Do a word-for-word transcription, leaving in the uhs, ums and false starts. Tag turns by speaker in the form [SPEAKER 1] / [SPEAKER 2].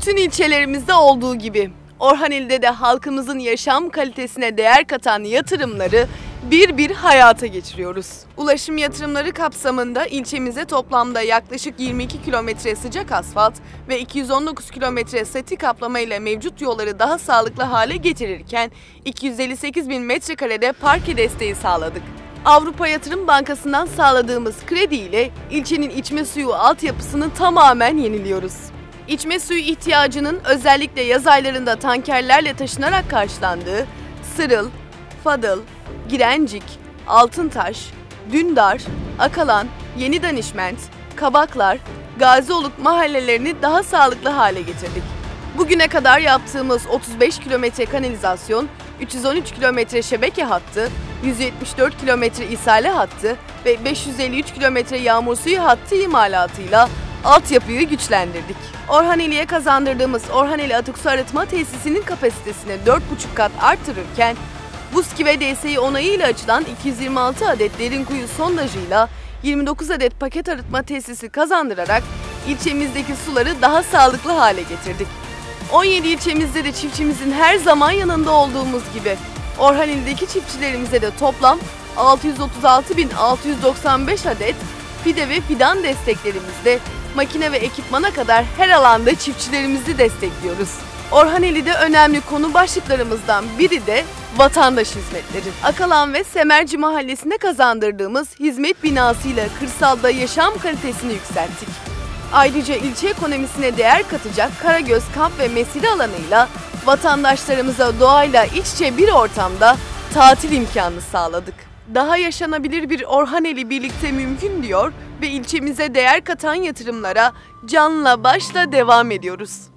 [SPEAKER 1] Bütün ilçelerimizde olduğu gibi Orhaneli'de de halkımızın yaşam kalitesine değer katan yatırımları bir bir hayata geçiriyoruz. Ulaşım yatırımları kapsamında ilçemize toplamda yaklaşık yirmi iki kilometre sıcak asfalt ve iki yüz on dokuz kilometre seti kaplama ile mevcut yolları daha sağlıklı hale getirirken iki yüz elli sekiz bin metrekarede parke desteği sağladık. Avrupa Yatırım Bankası'ndan sağladığımız kredi ile ilçenin içme suyu altyapısını tamamen yeniliyoruz. İçme suyu ihtiyacının özellikle yaz aylarında tankerlerle taşınarak karşılandığı Sırıl, Fadıl, Girencik, Altıntaş, Dündar, Akalan, Yeni Danişment, Kabaklar, Gazioluk mahallelerini daha sağlıklı hale getirdik. Bugüne kadar yaptığımız otuz beş kilometre kanalizasyon, üç yüz on üç kilometre şebeke hattı, yüz yetmiş dört kilometre isale hattı ve beş yüz elli üç kilometre yağmur suyu hattı imalatıyla altyapıyı güçlendirdik. Orhaneli'ye kazandırdığımız Orhaneli Atık Su Arıtma Tesisi'nin kapasitesini dört buçuk kat artırırken, Buski ve D S İ onayıyla açılan iki yüz yirmi altı adet derin kuyu sondajıyla yirmi dokuz adet paket arıtma tesisi kazandırarak ilçemizdeki suları daha sağlıklı hale getirdik. on yedi ilçemizde de çiftçimizin her zaman yanında olduğumuz gibi Orhaneli'deki çiftçilerimize de toplam altı yüz otuz altı bin altı yüz doksan beş adet fide ve fidan desteklerimizde makine ve ekipmana kadar her alanda çiftçilerimizi destekliyoruz. Orhaneli'de önemli konu başlıklarımızdan biri de vatandaş hizmetleri. Akalan ve Semerci Mahallesi'nde kazandırdığımız hizmet binasıyla kırsalda yaşam kalitesini yükselttik. Ayrıca ilçe ekonomisine değer katacak Karagöz Kamp ve Mesire alanıyla vatandaşlarımıza doğayla iç içe bir ortamda tatil imkanı sağladık. Daha yaşanabilir bir Orhaneli birlikte mümkün diyor ve ilçemize değer katan yatırımlara canla başla devam ediyoruz.